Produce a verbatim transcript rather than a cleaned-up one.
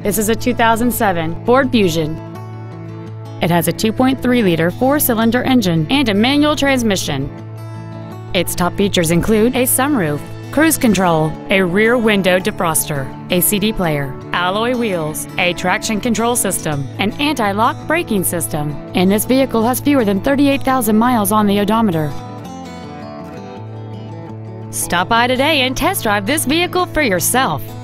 This is a two thousand seven Ford Fusion. It has a two point three liter four-cylinder engine and a manual transmission. Its top features include a sunroof, cruise control, a rear window defroster, a C D player, alloy wheels, a traction control system, an anti-lock braking system, and this vehicle has fewer than thirty-eight thousand miles on the odometer. Stop by today and test drive this vehicle for yourself.